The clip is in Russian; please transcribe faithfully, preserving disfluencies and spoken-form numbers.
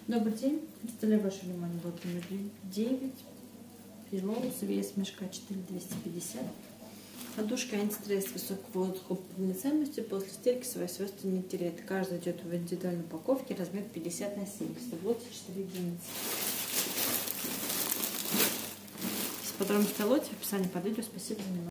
Добрый день. Представляю вашему вниманию лот номер девять. Пилоус, вес мешка четыре тысячи двести пятьдесят. Подушка антистресс высокого водоходопроводительности, после стирки свои свойства не теряет. Каждая идет в индивидуальной упаковке, размер пятьдесят на семьдесят, в четыре единицы. С подробностью о лоте в описании под видео. Спасибо за внимание.